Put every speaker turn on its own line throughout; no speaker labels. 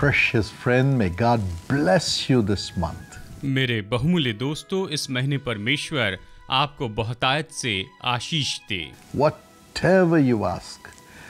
precious friend, may God bless you this month.
मेरे बहुमूल्य दोस्तों, इस महीने परमेश्वर आपको बहुतायत से आशीष दे।
Whatever you ask,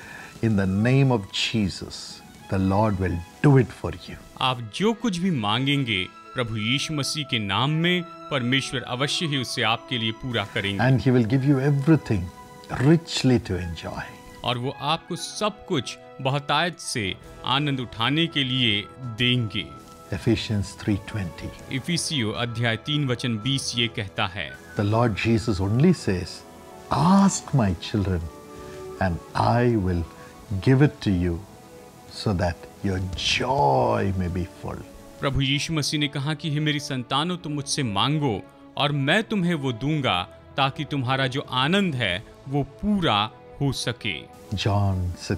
in the name of Jesus, the Lord will do it for you.
आप जो कुछ भी मांगेंगे प्रभु यीशु मसीह के नाम में, परमेश्वर अवश्य ही उसे आपके लिए पूरा करेंगे।
And He will give you everything richly to enjoy.
और वो आपको सब कुछ बहुतायत से आनंद उठाने के लिए देंगे।
Ephesians 3:20.
इफिसियों अध्याय 3 वचन 20 ये कहता है,
The Lord Jesus only says, ask my children and I will give it to you so that your joy may be full.
प्रभु यीशु मसीह ने कहा कि हे मेरी संतानों, तुम मुझसे मांगो और मैं तुम्हें वो दूंगा ताकि तुम्हारा जो आनंद है वो पूरा हो सके।
John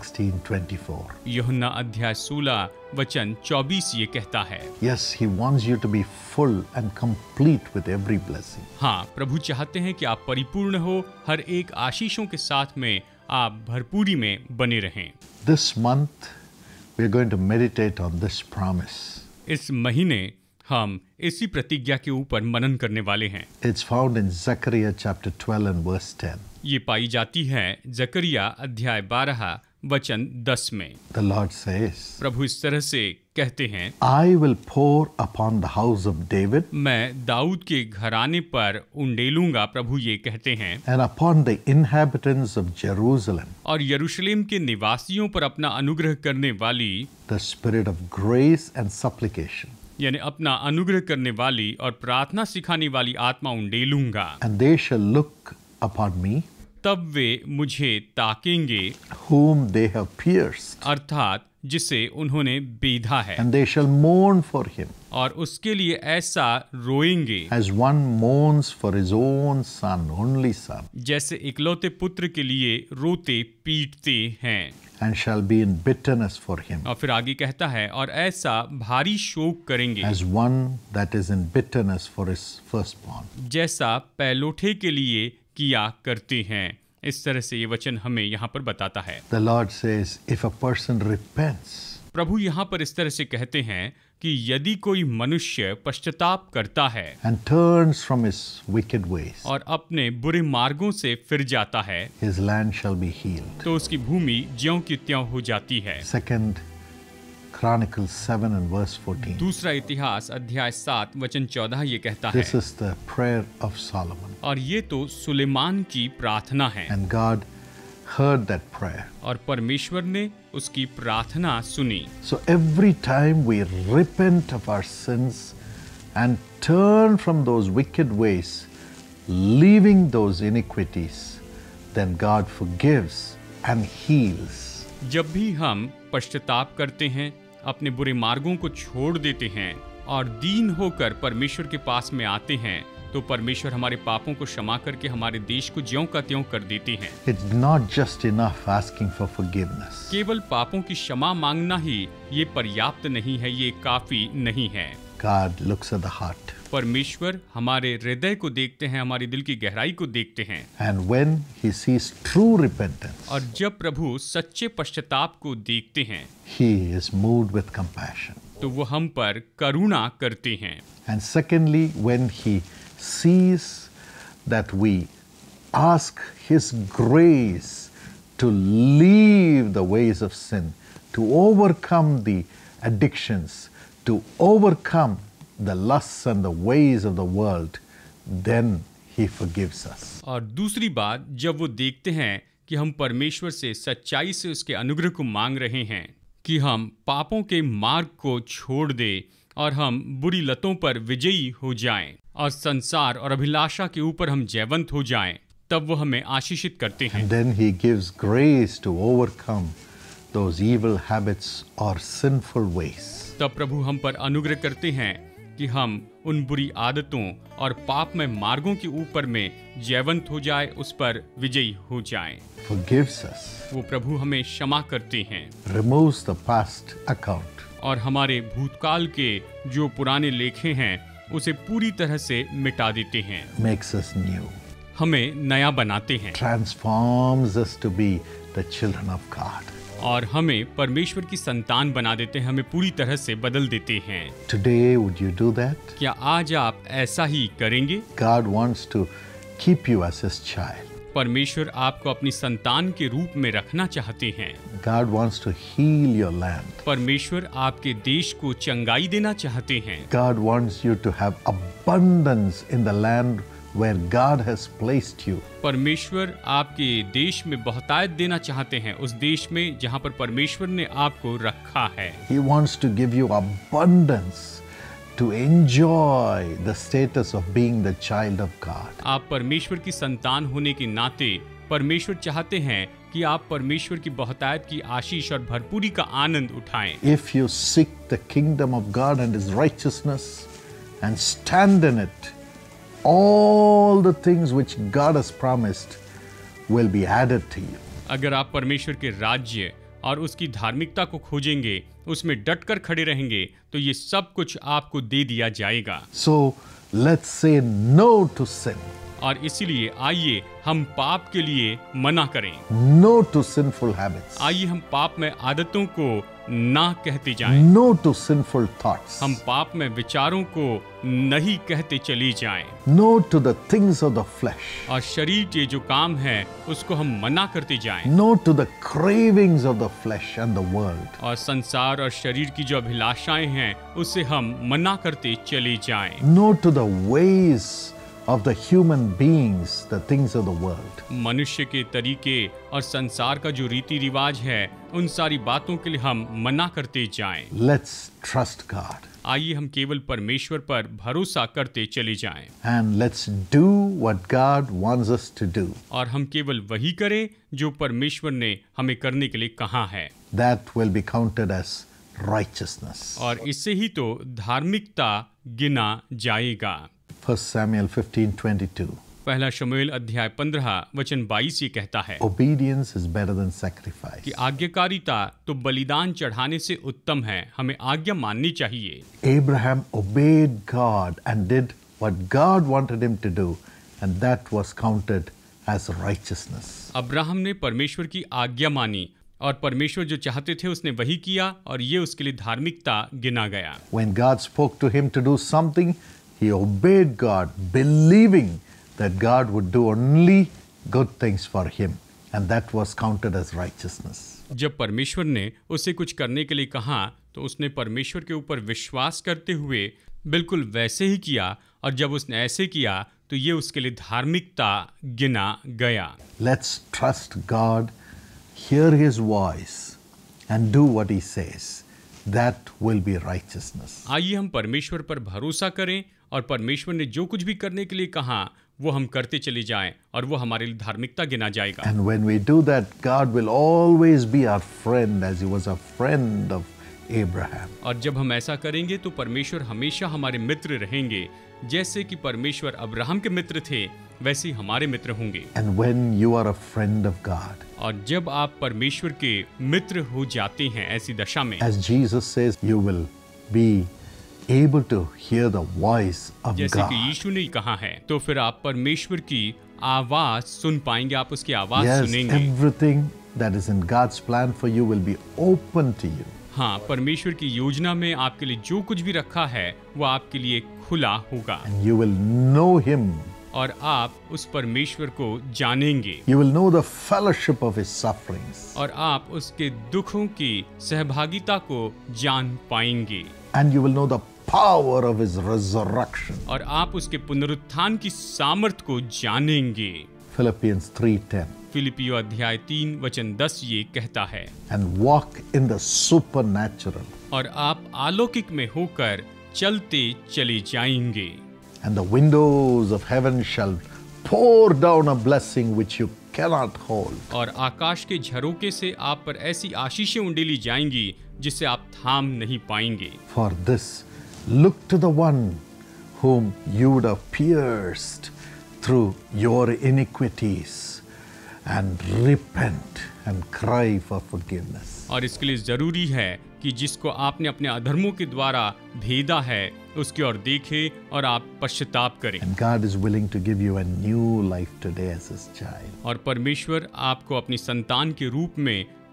16:24.
यूहन्ना अध्याय 16 वचन 24 ये कहता है।
Yes, He wants you to be full and complete with every blessing.
हाँ, प्रभु चाहते हैं कि आप परिपूर्ण हो, हर एक आशीषों के साथ में आप भरपूरी में बने रहें।
This month we are going to meditate on this promise.
इस महीने हम इसी प्रतिज्ञा के ऊपर मनन करने वाले हैं।
It's found in Zechariah chapter 12 and verse 10.
ये पाई जाती है जकरिया अध्याय 12 वचन 10 में।
The Lord says,
प्रभु इस तरह से कहते हैं,
I will pour upon the house of David
मैं दाऊद के घराने पर उंडेलूंगा, प्रभु ये कहते हैं,
and upon the inhabitants of Jerusalem
और यरूशलेम के निवासियों पर अपना अनुग्रह करने वाली,
the spirit of grace and supplication.
यानी अपना अनुग्रह करने वाली और प्रार्थना सिखाने वाली आत्मा उंडेलूंगा।
And they shall look upon me
तब वे मुझे ताकेंगे,
whom they have pierced,
अर्थात जिसे उन्होंने बेधा है,
and they shall mourn for him
और उसके लिए ऐसा रोएंगे
as one mourns for his own son, only son,
जैसे इकलौते पुत्र के लिए रोते पीटते हैं।
and shall be in bitterness for him
और फिर आगे कहता है, और ऐसा भारी शोक करेंगे
as one that is in bitterness for his firstborn.
जैसा पैलोठे के लिए किया करते हैं। इस तरह से ये वचन हमें यहाँ पर बताता है।
The Lord says, if a person repents,
प्रभु यहाँ पर इस तरह से कहते हैं कि यदि कोई मनुष्य पश्चाताप करता है
and turns from his wicked ways,
और अपने बुरे मार्गों से फिर जाता है,
his land shall be healed.
तो उसकी भूमि ज्यों की त्यों हो जाती है।
Second Chronicles 7 and verse 14.
दूसरा इतिहास अध्याय 7 वचन 14 ये कहता है,
This is the prayer of Solomon.
और ये तो सुलेमान की प्रार्थना है,
And God heard that prayer.
और परमेश्वर ने उसकी प्रार्थना सुनी।
So every time we repent of our sins and turn from those wicked ways, leaving those iniquities, then God forgives and heals.
जब भी हम पश्चाताप करते हैं, अपने बुरे मार्गों को छोड़ देते हैं और दीन होकर परमेश्वर के पास में आते हैं, तो परमेश्वर हमारे पापों को क्षमा करके हमारे देश को ज्यों का त्यों कर देते हैं।
It's not just enough asking for forgiveness.
केवल पापों की क्षमा मांगना ही ये पर्याप्त नहीं है, ये काफी नहीं है।
God looks at the heart.
परमेश्वर हमारे हृदय को देखते हैं, हमारे दिल की गहराई को देखते हैं।
And when He sees true repentance,
और जब प्रभु सच्चे पश्चाताप को देखते हैं,
He is moved with compassion.
तो वो हम पर करुणा करते हैं।
And secondly, when He sees that we ask His grace to leave the ways of sin, to overcome the addictions, to overcome the lusts and the ways of the world, then He forgives us.
और दूसरी बात, जब वो देखते हैं कि हम परमेश्वर से सच्चाई से उसके अनुग्रह को मांग रहे हैं कि हम पापों के मार्ग को छोड़ दें और हम बुरी लतों पर विजयी हो जाएं और संसार और अभिलाषा के ऊपर हम जयवंत हो जाएं, तब वो हमें आशीषित करते हैं।
And then He gives grace to overcome those evil habits or sinful ways.
तब प्रभु हम पर अनुग्रह करते हैं कि हम उन बुरी आदतों और पाप में मार्गों के ऊपर में जयवंत हो जाए, उस पर विजयी हो जाएं।
Forgives us,
वो प्रभु हमें क्षमा करते हैं
removes the past account,
और हमारे भूतकाल के जो पुराने लेखे हैं उसे पूरी तरह से मिटा देते हैं,
makes us new,
हमें नया बनाते हैं,
transforms us to be the children of God.
और हमें परमेश्वर की संतान बना देते हैं, हमें पूरी तरह से बदल देते हैं।
Today, would you do that?
क्या आज आप ऐसा ही करेंगे?
God wants to keep you as His child.
परमेश्वर आपको अपनी संतान के रूप में रखना चाहते हैं।
God wants to heal your land.
परमेश्वर आपके देश को चंगाई देना चाहते हैं।
God wants you to have abundance in the land where God has placed you.
परमेश्वर आपके देश में बहुतायत देना चाहते हैं, उस देश में जहां पर परमेश्वर ने आपको रखा है।
He wants to give you abundance to enjoy the status of being the child of God.
आप परमेश्वर की संतान होने के नाते परमेश्वर चाहते हैं कि आप परमेश्वर की बहुतायत की आशीष और भरपूरी का आनंद उठाएं।
If you seek the kingdom of God and His righteousness and stand in it, all the things which God has promised will be added to you.
अगर आप परमेश्वर के राज्य और उसकी धार्मिकता को खोजेंगे, उसमें डटकर खड़े रहेंगे, तो ये सब कुछ आपको दे दिया जाएगा।
So let's say no to sin,
और इसीलिए आइए हम पाप के लिए मना करें।
no to sinful habits,
आइए हम पाप में आदतों को ना कहते जाएं।
no to sinful thoughts,
हम पाप में विचारों को नहीं कहते चले जाएं।
no to the things of the flesh,
और शरीर के जो काम है उसको हम मना करते जाएं।
no to the cravings of the flesh and the world.
और संसार और शरीर की जो अभिलाषाएं हैं उससे हम मना करते चले जाएं।
No to the ways of the human beings, the things of the world.
मनुष्य के तरीके और संसार का जो रीति रिवाज है, उन सारी बातों के लिए हम मना करते जाएं।
Let's trust God
आइए हम केवल परमेश्वर पर भरोसा करते चले जाएं।
and let's do what God wants us to do.
और हम केवल वही करें जो परमेश्वर ने हमें करने के लिए कहा है।
That will be counted as righteousness.
और इससे ही तो धार्मिकता गिना जाएगा।
1 Samuel 15:22.
पहला शमूएल अध्याय 15 वचन 22 ये कहता है
Obedience is better than sacrifice.
कि आज्ञाकारिता तो बलिदान चढ़ाने से उत्तम है, हमें आज्ञा माननी चाहिए।
Abraham obeyed God and did what God wanted him to do, and that was counted as righteousness.
Abraham ने परमेश्वर की आज्ञा मानी और परमेश्वर जो चाहते थे उसने वही किया और ये उसके लिए धार्मिकता गिना गया।
When God spoke to him to do something, he obeyed God, believing that God would do only good things for him, and that was counted as righteousness.
जब परमेश्वर ने उसे कुछ करने के लिए कहा तो उसने परमेश्वर के ऊपर विश्वास करते हुए बिल्कुल वैसे ही किया, और जब उसने ऐसे किया तो ये उसके लिए धार्मिकता गिना गया।
Let's trust God, hear His voice, and do what He says. That will be righteousness.
आइए हम परमेश्वर पर भरोसा करें और परमेश्वर ने जो कुछ भी करने के लिए कहा वो हम करते चले जाएं, और वो हमारे लिए धार्मिकता गिना जाएगा।
And when we do that, God will always be our friend, as He was a friend of Abraham.
और जब हम ऐसा करेंगे तो परमेश्वर हमेशा हमारे मित्र रहेंगे, जैसे कि परमेश्वर अब्राहम के मित्र थे वैसे ही हमारे मित्र होंगे।
And when you are a friend of God,
और जब आप परमेश्वर के मित्र हो जाते हैं ऐसी दशा में,
as Jesus says, you will be able to hear the voice of
जैसे कि
God.
यीशु ने कहा है, तो फिर आप परमेश्वर की आवाज सुन पाएंगे, आप उसकी आवाज
Yes,
सुनेंगे।
everything that is in God's plan for you will be open to you.
हाँ, परमेश्वर की योजना में आपके लिए जो कुछ भी रखा है वो आपके लिए खुला होगा,
And you will know Him.
और आप उस परमेश्वर को जानेंगे,
You will know the fellowship of His sufferings.
और आप उसके दुखों की सहभागिता को जान पाएंगे,
And you will know the power of His resurrection.
और आप उसके पुनरुत्थान की सामर्थ को जानेंगे।
Philippians 3:10.
फिलिपियो अध्याय 3 वचन 10 ये कहता है,
And walk in the supernatural.
और आप अलौकिक में होकर चलते चले जाएंगे,
And the windows of heaven shall pour down a blessing which you cannot hold.
और आकाश के झरोके से आप पर ऐसी आशीषें उंडेली जाएंगी जिसे आप थाम नहीं पाएंगे।
For this, look to the one whom you would have pierced through your iniquities, and repent and cry for forgiveness.
और इसके लिए जरूरी है कि जिसको आपने अपने अधर्मों के द्वारा भेदा है उसकी ओर देखें और आप पश्चाताप करें।
And God is willing to give you a new life today as His child.
और परमेश्वर आपको अपनी संतान के रूप में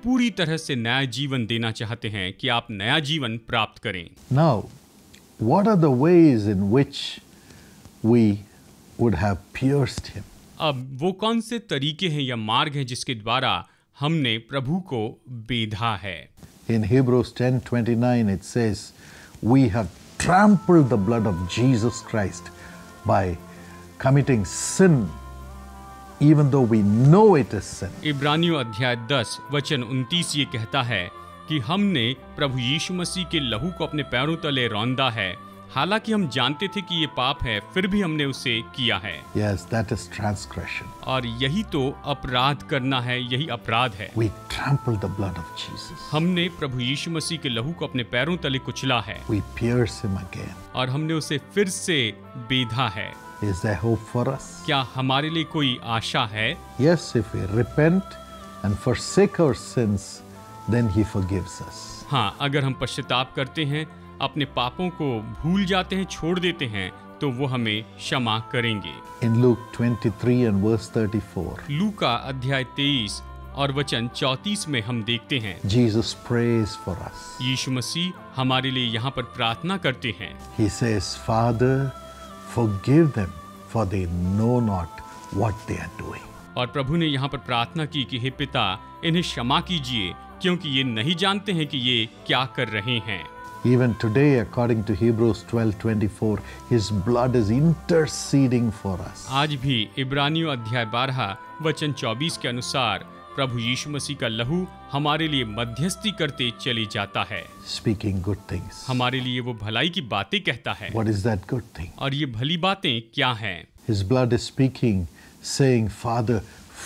पूरी तरह से नया जीवन देना चाहते हैं कि आप नया जीवन प्राप्त करें।
Now, what are the ways in which we would have pierced him?
अब वो कौन से तरीके हैं या मार्ग हैं जिसके द्वारा हमने प्रभु को बेधा है?
In Hebrews 10:29 it says, we have trampled the blood of Jesus Christ by committing sin, even though we know it is sin.
इब्रानियों अध्याय 10 वचन 29 ये कहता है कि हमने प्रभु यीशु मसीह के लहू को अपने पैरों तले रौंदा है, हालांकि हम जानते थे कि ये पाप है, फिर भी हमने उसे किया है।
Yes, that is transgression.
और यही तो अपराध करना है, यही अपराध है।
We trampled the blood of Jesus.
हमने प्रभु यीशु मसीह के लहू को अपने पैरों तले कुचला है
We pierce him again.
और हमने उसे फिर से बेधा है।
Is there hope for us?
क्या हमारे लिए कोई आशा है?
Yes, if we repent and forsake our sins, then he forgives us.
हाँ, अगर हम पश्चाताप करते हैं, अपने पापों को भूल जाते हैं, छोड़ देते हैं, तो वो हमें क्षमा करेंगे।
In Luke 23 and verse 34,
लूका अध्याय 23 और वचन 34 में हम देखते हैं
Jesus prays for us.
यीशु मसीह हमारे लिए यहाँ पर प्रार्थना करते हैं।
He says, Father, forgive them, for they know not what they are doing.
और प्रभु ने यहाँ पर प्रार्थना की कि हे पिता, इन्हें क्षमा कीजिए, क्योंकि ये नहीं जानते हैं कि ये क्या कर रहे हैं।
Even today, according to Hebrews 12:24, his blood is interceding for us.
आज भी इब्रानियों अध्याय 12 वचन 24 के अनुसार प्रभु यीशु मसीह का लहू हमारे लिए मध्यस्थी करते चली जाता है,
Speaking good things.
हमारे लिए वो भलाई की बातें कहता है।
What is that good thing?
और ये भली बातें क्या हैं?
His blood is speaking, saying, Father,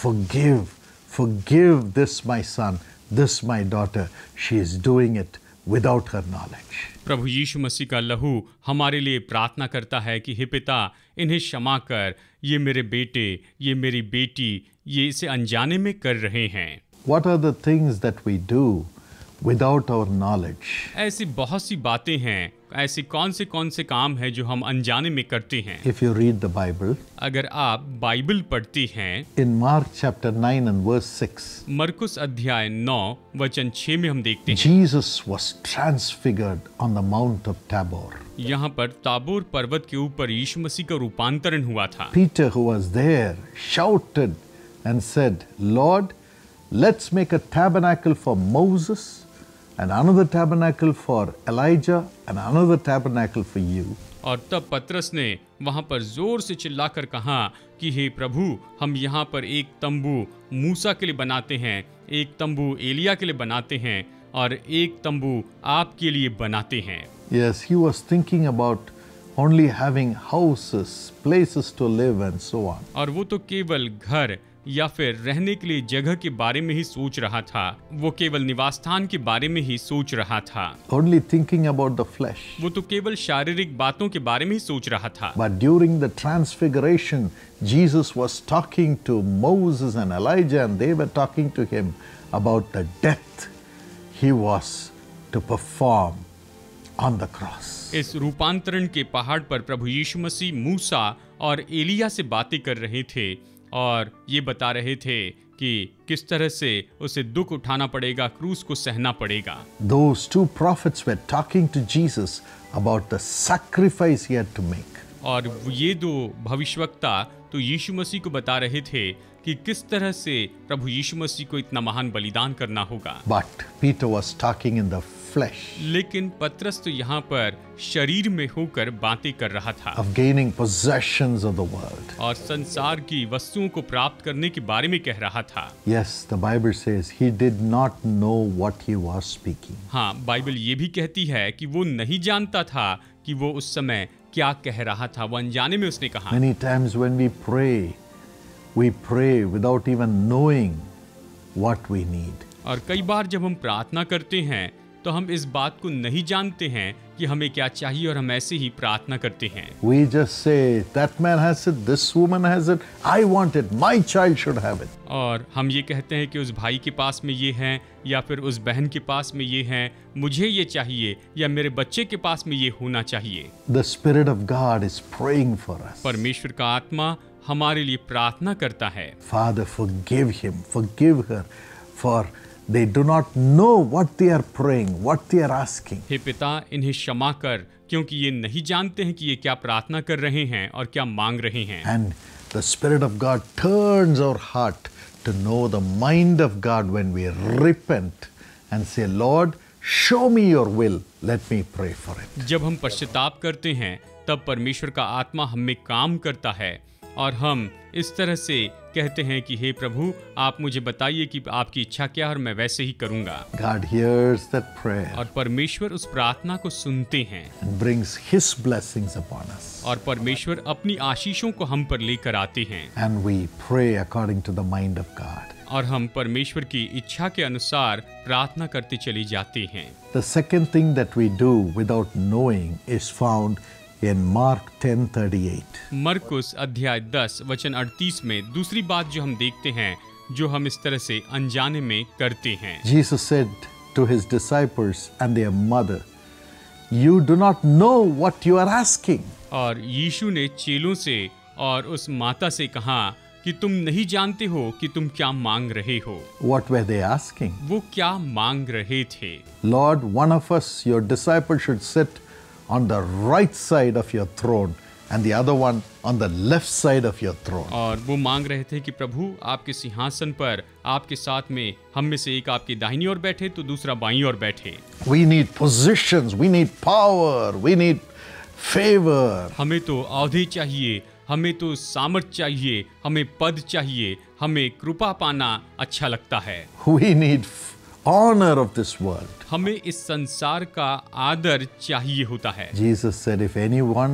forgive this my son, this my daughter. She is doing it without her knowledge.
प्रभु यीशु मसीह का लहू हमारे लिए प्रार्थना करता है कि हे पिता, इन्हें क्षमा कर, ये मेरे बेटे, ये मेरी बेटी, ये इसे अनजाने में कर रहे हैं।
What are the things that we do without our knowledge?
ऐसी बहुत सी बातें हैं, ऐसे कौन से काम हैं जो हम अनजाने में करते हैं।
If you read the Bible,
अगर आप बाइबल पढ़ते हैं,
in Mark chapter 9 and verse 6,
मरकुस अध्याय 9 वचन 6 में हम देखते हैं
Jesus was transfigured on the Mount of Tabor.
यहाँ पर ताबोर पर्वत के ऊपर यीशु मसीह का रूपांतरण हुआ था।
Peter, who was there, shouted and said, Lord, let's make a tabernacle for Moses, and another tabernacle for Elijah, and another tabernacle for you.
और तब पतरस ने वहां पर जोर से चिल्लाकर कहा कि हे प्रभु, हम यहाँ पर एक तंबू मूसा के लिए बनाते हैं, एक तंबू एलिया के लिए बनाते हैं और एक तंबू आपके लिए बनाते हैं।
Yes, he was thinking about only having houses, places to live and so on.
और वो तो केवल घर या फिर रहने के लिए जगह के बारे में ही सोच रहा था, वो केवल निवास स्थान के बारे में ही सोच रहा था,
Only thinking about the flesh.
वो तो केवल शारीरिक बातों के बारे में ही सोच रहा था।
But during the transfiguration, Jesus was talking to Moses and Elijah, and they were talking to him about the death he was to perform on the cross.
इस रूपांतरण के पहाड़ पर प्रभु यीशु मसीह मूसा और एलिया से बातें कर रहे थे और ये बता रहे थे कि किस तरह से उसे दुख उठाना पड़ेगा, क्रूस को सहना पड़ेगा।
Those two prophets were talking to Jesus about the sacrifice he had to make.
और ये दो भविष्यवक्ता तो यीशु मसीह को बता रहे थे कि किस तरह से प्रभु यीशु मसीह को इतना महान बलिदान करना होगा।
But Peter was talking in the flesh,
लेकिन पतरस तो यहाँ पर शरीर में होकर बातें कर रहा था
of gaining possessions of the world.
और संसार की वस्तुओं को प्राप्त करने के बारे में कह रहा था।
Yes, the Bible says he did not know what he was speaking.
हाँ, बाइबल ये भी कहती है कि वो नहीं जानता था कि वो उस समय क्या कह रहा था, वो अनजाने में उसने कहा।
Many times when we pray without even knowing what we need.
और कई बार जब हम प्रार्थना करते हैं तो हम इस बात को नहीं जानते हैं कि हमें क्या चाहिए और हम ऐसे ही प्रार्थना करते हैं।
We just say, that man has it, this woman has it, I want it, my child should have it.
और हम ये कहते हैं कि उस भाई के पास में ये है या फिर उस बहन के पास में ये है, मुझे ये चाहिए या मेरे बच्चे के पास में ये होना चाहिए।
The Spirit of God is praying for us.
परमेश्वर का आत्मा हमारे लिए प्रार्थना करता है।
Father, forgive him, forgive her for They do not know what they are praying, what they are asking.
हे पिता, इन्हें क्षमा कर, क्योंकि ये नहीं जानते हैं कि ये क्या प्रार्थना कर रहे हैं और क्या मांग रहे हैं।
And the Spirit of God turns our heart to know the mind of God when we repent and say, Lord, show me your will, let me pray for it.
जब हम पश्चाताप करते हैं तब परमेश्वर का आत्मा हम में काम करता है और हम इस तरह से कहते हैं कि हे प्रभु, आप मुझे बताइए कि आपकी इच्छा क्या है और मैं वैसे ही करूंगा।
God hears that prayer
और परमेश्वर उस प्रार्थना को सुनते हैं
and brings His blessings upon us.
और परमेश्वर अपनी आशीषों को हम पर लेकर आते हैं
And we pray according to the mind of God.
और हम परमेश्वर की इच्छा के अनुसार प्रार्थना करते चले जाते हैं।
The second thing that we do without knowing is found in Mark 10:38.
मरकुस अध्याय 10 वचन 38 में दूसरी बात जो हम देखते हैं, जो हम इस तरह से अनजाने में करते हैं।
Jesus said to his disciples and their mother, "You do not know what you are asking."
और यीशु ने चेलों से और उस माता से कहा कि तुम नहीं जानते हो कि तुम क्या मांग रहे हो।
What were they asking?
वो क्या मांग रहे थे?
Lord, one of us, your disciple, should sit on the right side of your throne and the other one on the left side of your throne.
और वो मांग रहे थे कि प्रभु, आपके सिंहासन पर आपके साथ में हम में से एक आपकी दाहिनी ओर बैठे तो दूसरा बाईं ओर बैठे।
We need positions, we need power, we need favor.
हमें तो औहदे चाहिए, हमें तो सामर्थ चाहिए, हमें पद चाहिए, हमें कृपा पाना अच्छा लगता है।
We need honor of this world.
हमें इस संसार का आदर चाहिए होता है।
Jesus said, if anyone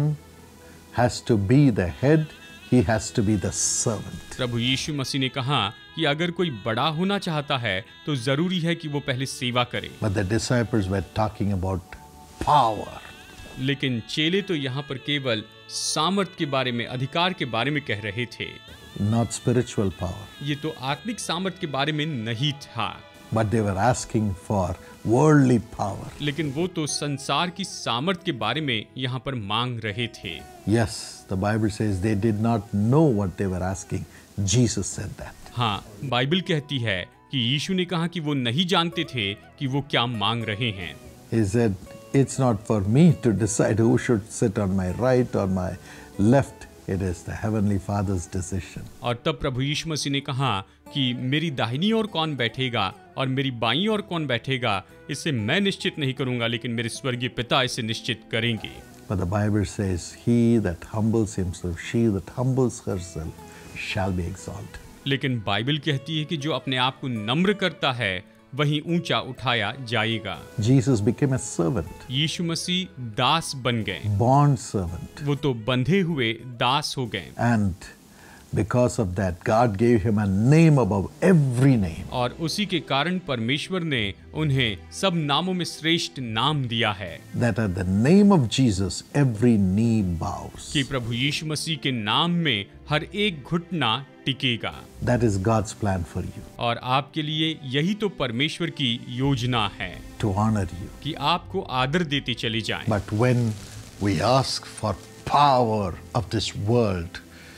has to be the head, he has to be the servant.
प्रभु यीशु मसीह ने कहा कि अगर कोई बड़ा होना चाहता है तो जरूरी है कि वो पहले सेवा करे।
But the disciples were talking about power.
लेकिन चेले तो यहाँ पर केवल सामर्थ के बारे में, अधिकार के बारे में कह रहे थे,
Not spiritual power.
ये तो आत्मिक सामर्थ के बारे में नहीं था।
But they were asking for worldly power.
लेकिन वो तो संसार की सामर्थ के बारे में यहाँ पर मांग रहे थे।
Yes, the Bible says they did not know what they were asking. Jesus said that.
हाँ, बाइबल कहती है कि यीशु ने कहा कि वो नहीं जानते थे कि वो क्या मांग रहे हैं।
He said, it's not for me to decide who should sit on my right or my left. It is the Heavenly Father's decision.
और तब प्रभु यीशु मसीह ने कहा कि मेरी दाहिनी ओर कौन बैठेगा और मेरी बाईं ओर कौन बैठेगा, इसे मैं निश्चित नहीं करूंगा, लेकिन मेरे स्वर्गीय पिता इसे निश्चित करेंगे।
But the Bible says, he that humbles himself, she that humbles herself, shall be exalted.
लेकिन बाइबल कहती है कि जो अपने आप को नम्र करता है वहीं ऊंचा उठाया जाएगा।
Jesus became a servant,
यीशु मसीह दास बन गए,
bond servant.
वो तो बंधे हुए दास हो गए।
And because of that, God gave him a name above every name.
और उसी के कारण परमेश्वर ने उन्हें सब नामों में श्रेष्ठ नाम दिया है,
That at the name of Jesus, every knee bows.
कि प्रभु यीशु मसीह के नाम में हर एक घुटना टिकेगा।
That is God's plan for you,
और आपके लिए यही तो परमेश्वर की योजना है
to honor you.
कि आपको आदर देते चले जाएं।
But when we ask for power of this world,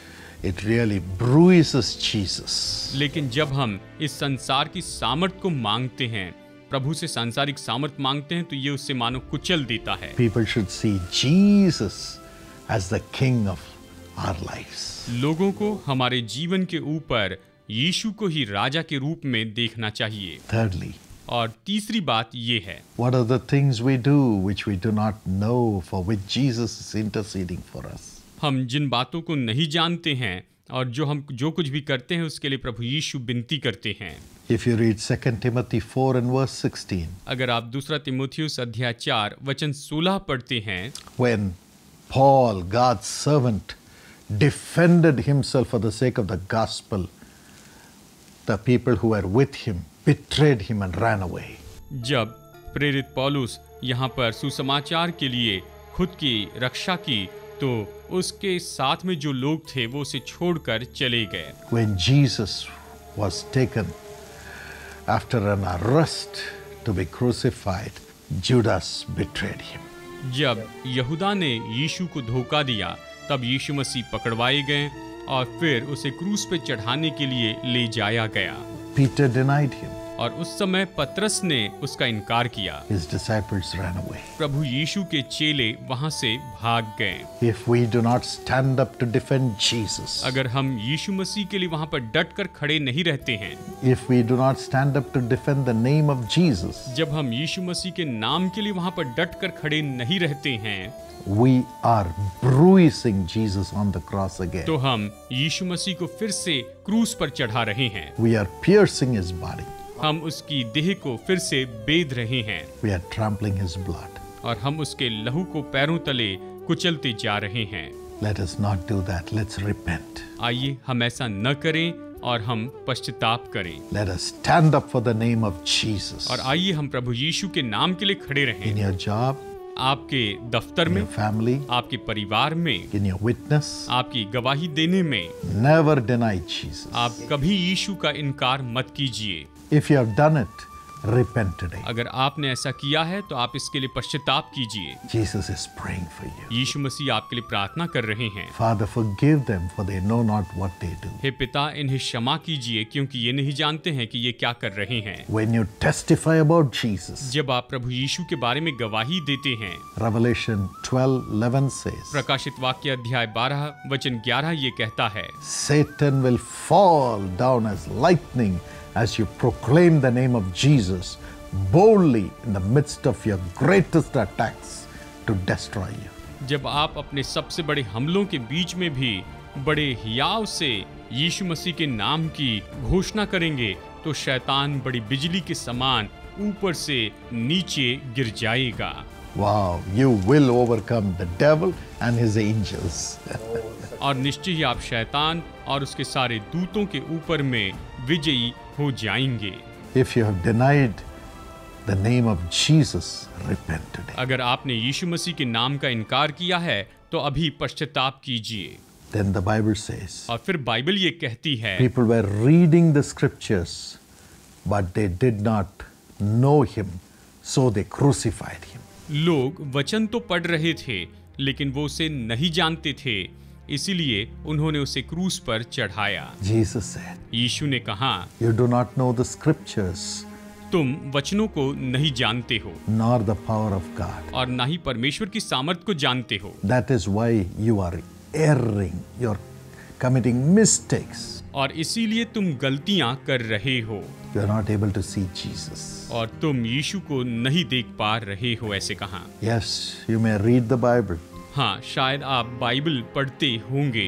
it really bruises Jesus.
लेकिन जब हम इस संसार की सामर्थ को मांगते हैं, प्रभु से सांसारिक सामर्थ मांगते हैं, तो ये उससे मानो कुचल देता है।
People should see Jesus as the King of our lives.
लोगों को हमारे जीवन के ऊपर यीशु को ही राजा के रूप में देखना चाहिए।
Thirdly,
और तीसरी बात ये है,
what are the things we do which we do not know, for which Jesus is interceding for us?
हम जिन बातों को नहीं जानते हैं और जो कुछ भी करते हैं उसके लिए प्रभु यीशु विनती करते हैं।
If you read 2 Timothy 4 and verse 16,
अगर आप दूसरा तिमोथियुस अध्याय 4 वचन 16 पढ़ते हैं,
when Paul, God's servant, defended himself for the sake of the gospel, the people who were with him betrayed him and ran away.
जब प्रेरित पौलुस यहाँ पर सुसमाचार के लिए खुद की रक्षा की, तो उसके साथ में जो लोग थे वो उसे छोड़कर चले गए।
When Jesus was taken after an arrest to be crucified, Judas betrayed him.
जब यहूदा ने यीशु को धोखा दिया, तब यीशु मसीह पकड़वाए गए और फिर उसे क्रूस पे चढ़ाने के लिए ले जाया गया।
Peter denied him.
और उस समय पतरस ने उसका इनकार किया।
His disciples ran away.
प्रभु यीशु के चेले वहां से भाग गए।
If we do not stand up to defend Jesus,
अगर हम यीशु मसीह के लिए वहां पर डट कर खड़े नहीं रहते हैं,
if we do not stand up to defend the name of Jesus,
जब हम यीशु मसीह के नाम के लिए वहां पर डट कर खड़े नहीं रहते हैं,
we are bruising Jesus on the cross again.
तो हम यीशु मसीह को फिर से क्रूस पर चढ़ा रहे हैं।
We are piercing his body.
हम उसकी देह को फिर से बेध रहे हैं
We are trampling his blood.
और हम उसके लहू को पैरों तले कुचलते जा रहे हैं।
Let us not do that. Let's repent.
आइए हम ऐसा न करें और हम पश्चाताप करें।
Let us stand up for the name of Jesus.
और आइए हम प्रभु यीशु के नाम के लिए खड़े रहें।
In your job,
आपके दफ्तर
in
में,
your family,
आपके परिवार में,
in your witness,
आपकी गवाही देने में
never deny Jesus.
आप कभी यीशु का इनकार मत कीजिए।
If you have done it, repent today.
अगर आपने ऐसा किया है तो आप इसके लिए पश्चाताप कीजिए।
Jesus is praying for you.
यीशु मसीह आपके लिए प्रार्थना कर रहे हैं।
Father, forgive them, for they know not what they do.
हे पिता, इन्हें क्षमा कीजिए क्योंकि ये नहीं जानते हैं कि ये क्या कर रहे हैं।
When you testify about Jesus,
जब आप प्रभु यीशु के बारे में गवाही देते हैं,
Revelation 12:11 says,
प्रकाशित वाक्य अध्याय 12 वचन 11 ये कहता है,
Satan will fall down as lightning as you proclaim the name of Jesus boldly in the midst of your greatest attacks to destroy you.
जब आप अपने सबसे बड़े हमलों के बीच में भी बड़े हियाव से यीशु मसीह के नाम की घोषणा करेंगे तो शैतान बड़ी बिजली के समान ऊपर से नीचे गिर जाएगा।
Wow, you will overcome the devil and his angels.
और निश्चय ही आप शैतान और उसके सारे दूतों के ऊपर में विजयी हो जाएंगे।
If you have denied the name of Jesus, repent today.
अगर आपने यीशु मसीह के नाम का इनकार किया है तो अभी पश्चाताप कीजिए।
Then the Bible says,
और फिर बाइबल ये कहती है,
people were reading the scriptures, but they did not know him, so they crucified him.
लोग वचन तो पढ़ रहे थे लेकिन वो उसे नहीं जानते थे, इसीलिए उन्होंने उसे क्रूस पर चढ़ाया।
Jesus said,
यीशु ने कहा,
you do not know the scriptures,
तुम वचनों को नहीं जानते हो
nor the power of God.
और ना ही परमेश्वर की सामर्थ को जानते हो।
That is why you are erring, you're committing mistakes.
और इसीलिए तुम गलतियां कर रहे हो
You are not able to see Jesus.
और तुम यीशु को नहीं देख पा रहे हो। ऐसे कहा।
Yes, you may read the Bible.
हाँ, शायद आप बाइबल पढ़ते होंगे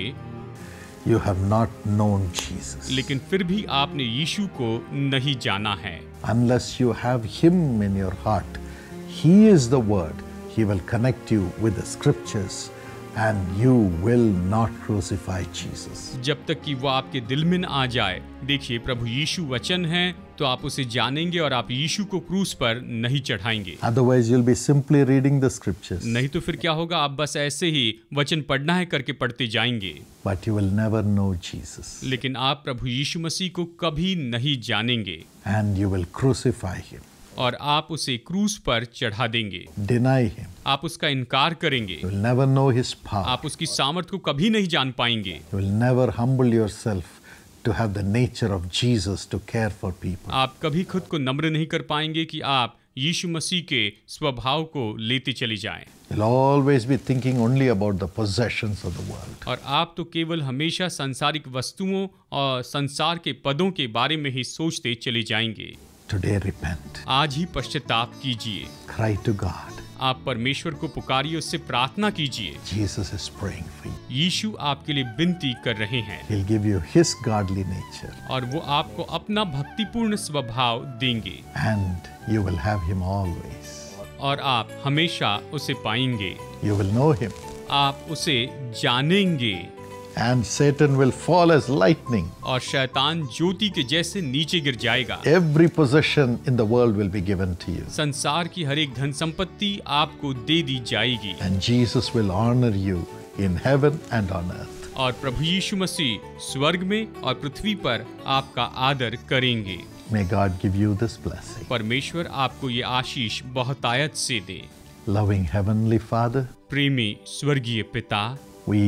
You have not known Jesus.
लेकिन फिर भी आपने यीशु को नहीं जाना है।
Unless you have him in your heart, he is the word. He will connect you with the scriptures and you will not crucify Jesus.
जब तक कि वो आपके दिल में न आ जाए। देखिए, प्रभु यीशु वचन है तो आप उसे जानेंगे और आप यीशु को क्रूस पर नहीं चढ़ाएंगे।
Otherwise you'll be simply reading the scriptures.
नहीं तो फिर क्या होगा, आप बस ऐसे ही वचन पढ़ना है करके पढ़ते जाएंगे।
But you will never know Jesus.
लेकिन आप प्रभु यीशु मसीह को कभी नहीं जानेंगे
And you will crucify him.
और आप उसे क्रूस पर चढ़ा देंगे।
Deny him.
आप उसका इनकार करेंगे।
You will never know his power.
आप उसकी सामर्थ को कभी नहीं जान पाएंगे।
You will never humble yourself to have the nature of Jesus to care for people.
आप कभी खुद को नम्र नहीं कर पाएंगे कि आप यीशु मसीह के स्वभाव को लेते चले जाएं।
You'll always be thinking only about the possessions of the world.
और आप तो केवल हमेशा सांसारिक वस्तुओं और संसार के पदों के बारे में ही सोचते चले जाएंगे।
Today repent.
आज ही पश्चाताप कीजिए।
Cry to God.
आप परमेश्वर को पुकारिए, उससे प्रार्थना कीजिए।
Jesus is praying for you.
यीशु आपके लिए विनती कर रहे हैं
He'll give you his godly nature
और वो आपको अपना भक्तिपूर्ण स्वभाव देंगे
and you will have him always.
और आप हमेशा उसे पाएंगे।
You will know him
आप उसे जानेंगे
and Satan will fall as lightning.
और शैतान ज्योति के जैसे नीचे गिर जाएगा।
Every possession in the world will be given to you.
संसार की हर एक धन संपत्ति आपको दे दी जाएगी
And Jesus will honor you in heaven and on earth.
और प्रभु यीशु मसीह स्वर्ग में और पृथ्वी पर आपका आदर करेंगे।
May God give you this blessing.
परमेश्वर आपको ये आशीष बहुतायत से दे।
Loving Heavenly Father,
प्रेमी स्वर्गीय पिता,
we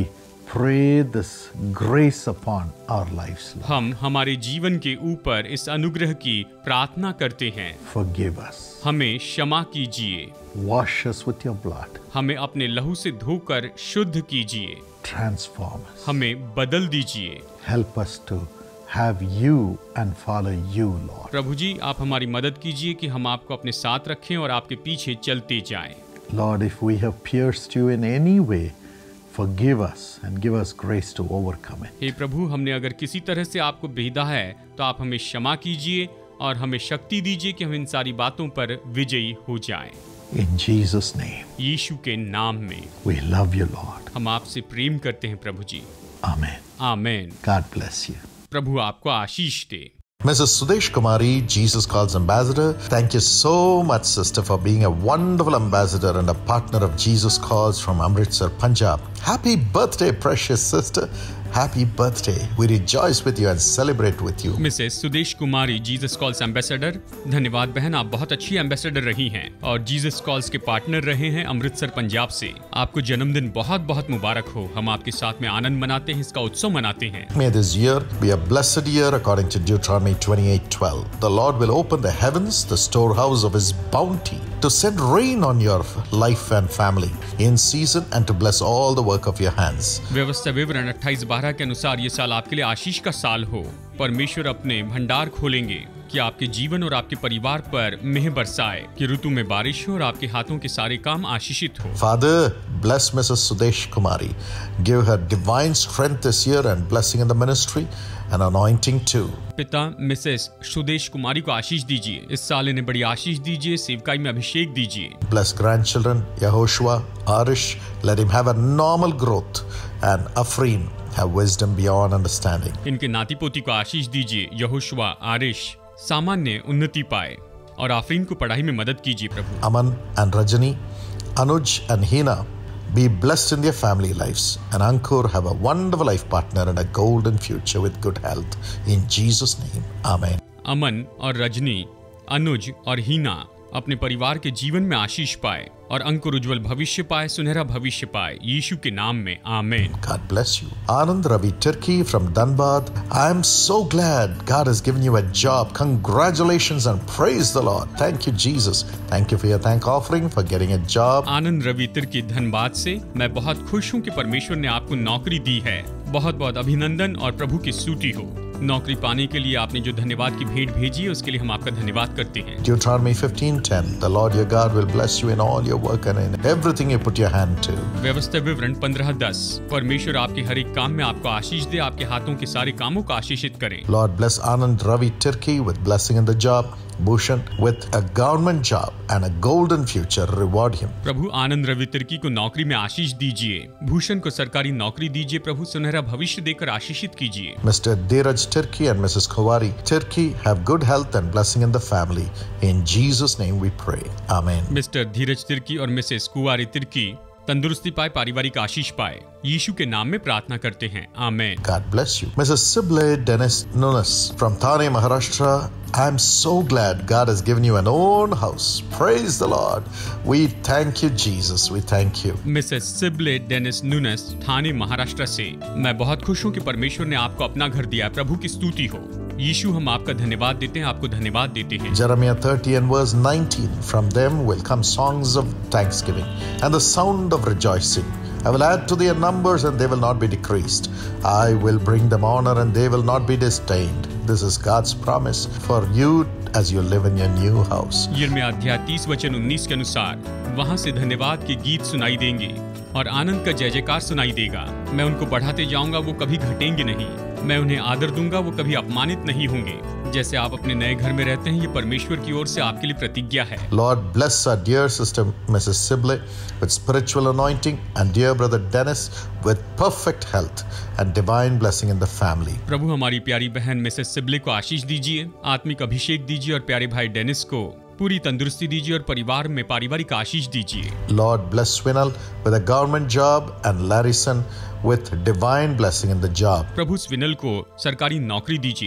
pray this grace upon our lives, Lord.
हम हमारे जीवन के ऊपर इस अनुग्रह की प्रार्थना करते हैं।
Forgive us.
हमें क्षमा कीजिए,
Wash us with your blood.
हमें अपने लहू से धोकर शुद्ध कीजिए,
Transform us.
हमें बदल दीजिए।
Help us to have you and follow you, Lord.
प्रभु जी, आप हमारी मदद कीजिए कि हम आपको अपने साथ रखें और आपके पीछे चलते जाएं।
Lord, if we have pierced you in any way, forgive us and give us grace to overcome it.
हे प्रभु, हमने अगर किसी तरह से आपको भेदा है तो आप हमें क्षमा कीजिए और हमें शक्ति दीजिए कि हम इन सारी बातों पर विजयी हो जाएं।
In Jesus' name,
यीशु के नाम में
we love you, Lord.
हम आपसे प्रेम करते हैं प्रभु जी।
Amen.
Amen.
God bless you.
प्रभु आपको आशीष दे।
Mrs. Sudesh Kumari, Jesus Calls Ambassador, thank you so much, sister, for being a wonderful ambassador and a partner of Jesus Calls from Amritsar, Punjab. Happy birthday, precious sister. Happy birthday. We rejoice with you and celebrate with you.
Mrs Sudesh Kumari, Jesus calls ambassador. धन्यवाद बहन, आप बहुत अच्छी ambassador रही हैं और Jesus calls के partner रहे हैं अमृतसर, पंजाब से। आपको जन्मदिन बहुत बहुत मुबारक हो। हम आपके साथ में आनंद मनाते हैं, इसका उत्सव मनाते हैं।
May this year be a blessed year according to Deuteronomy 28:12. The Lord will open the heavens, the storehouse of His bounty, to send rain on your life and family in season and to bless all the work of your hands.
व्यवस्था विवरण 28:12 के अनुसार ये साल आपके लिए आशीष का साल हो। परमेश्वर अपने भंडार खोलेंगे कि आपके जीवन और आपके परिवार पर मेह बरसाए, कि ऋतु में बारिश हो और आपके हाथों के सारे काम आशीषित हो।
Father, bless Mrs. Sudesh Kumari. Give her divine strength this year and blessing in the ministry and anointing too.
पिता, मिसेस सुदेश कुमारी को आशीष दीजिए। इस साल इन्हें बड़ी आशीष दीजिए, सेवकाई में अभिषेक दीजिए।
Bless grandchildren, Yehoshua, Arish. Let him have a normal growth and Afreen have wisdom beyond understanding.
इनके नाती पोती को आशीष दीजिए। यहोशुआ, आरिश सामान्य उन्नति पाए और आफरीन को पढ़ाई में मदद कीजिए प्रभु।
Aman and Rajani, Anuj and Hina be blessed in their family lives. And Ankur have a wonderful life partner and a golden future with good health. In Jesus' name, Amen.
अमन और रजनी, अनुज और हीना अपने परिवार के जीवन में आशीष पाए और अंकुर उज्जवल भविष्य पाए, सुनहरा भविष्य पाए, यीशु के नाम में आमीन।
God bless you. Anand Ravi Turkey from Dhanbad. I am so glad God has given you a job. Congratulations and praise the Lord. Thank you, Jesus. Thank you for your thank offering for getting a job.
आनंद रवि तिर्की धनबाद से, मैं बहुत खुश हूँ कि परमेश्वर ने आपको नौकरी दी है। बहुत बहुत अभिनंदन और प्रभु की स्तुति हो। नौकरी पाने के लिए आपने जो धन्यवाद की भेंट भेजी है उसके लिए हम आपका धन्यवाद करते हैं।
Deuteronomy 15:10. The Lord your God will bless you in all your work and in everything you put your hand to.
व्यवस्था विवरण 15:10। परमेश्वर आपके हर एक काम में आपको आशीष दे, आपके हाथों के सारे कामों को आशीषित करें।
Lord bless Anand Ravi Turkey with blessing in the job. Bhushan with a government job and a golden future. Reward him.
प्रभु आनंद रवि तिर्की को नौकरी में आशीष दीजिए। भूषण को सरकारी नौकरी दीजिए। प्रभु सुनहरा भविष्य देकर आशीषित कीजिए।
Mr. Dheeraj Turkey and Mrs. Kowari Turkey have good health and blessing in the family. In Jesus' name we pray. Amen.
Mister Dheeraj Tirkey और मिसेस कुवारी तिर्की तंदुरुस्ती पाए, पारिवारिक आशीष पाए, यीशु के नाम में प्रार्थना करते हैं। Amen.
God bless you. Mrs. Sible Dennis Nunes from Thane, Maharashtra. I'm so glad God has given you an own house. Praise the Lord. We thank you, Jesus. We thank you.
Mrs Sibley Dennis Nunes, Thane, Maharashtra से, मैं बहुत खुश हूँ कि परमेश्वर ने आपको अपना घर दिया है। प्रभु की स्तुति हो। यीशु, हम आपका धन्यवाद देते हैं, आपको धन्यवाद देते हैं।
Jeremiah 30 and verse 19. From them will come songs of thanksgiving and the sound of rejoicing. I will add to their numbers and they will not be decreased. I will bring them honor and they will not be disdained. This is God's promise for you as you live in your new house.
यिर्मयाह अध्याय 30 वचन 19 के अनुसार वहां से धन्यवाद के गीत सुनाई देंगे और आनंद का जय जयकार सुनाई देगा। मैं उनको बढ़ाते जाऊंगा, वो कभी घटेंगे नहीं। मैं उन्हें आदर दूंगा, वो कभी अपमानित नहीं होंगे। जैसे आप अपने नए घर में रहते हैं, ये परमेश्वर की ओर से आपके लिए प्रतिज्ञा है।
Lord bless our dear sister Mrs. Sible with spiritual anointing and dear brother Dennis with perfect health and divine blessing in the family.
प्रभु हमारी प्यारी बहन मिसेस सिबले को आशीष दीजिए, आत्मिक अभिषेक दीजिए और प्यारे भाई डेनिस को पूरी तंदुरुस्ती दीजिए और परिवार में पारिवारिक आशीष दीजिए।
Lord bless Swinal with a government job and Larison with divine blessing in the job.
प्रभु स्विनल को सरकारी नौकरी दीजिए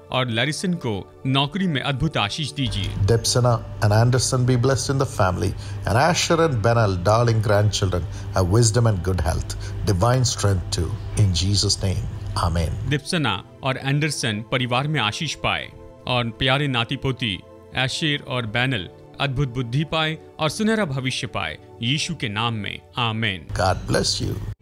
और लैरिसन को नौकरी में अद्भुत आशीष दीजिए।
Debsana and Anderson be blessed in the family, and Asher and Benal, darling grandchildren, have wisdom and good health, divine strength too. In Jesus' name, Amen.
दिप्सना और एंडरसन परिवार में आशीष पाए और प्यारे नाती पोती एशेर और बैनल अद्भुत बुद्धि पाए और सुनहरा भविष्य पाए। यीशु के नाम में आमेन।
God bless you.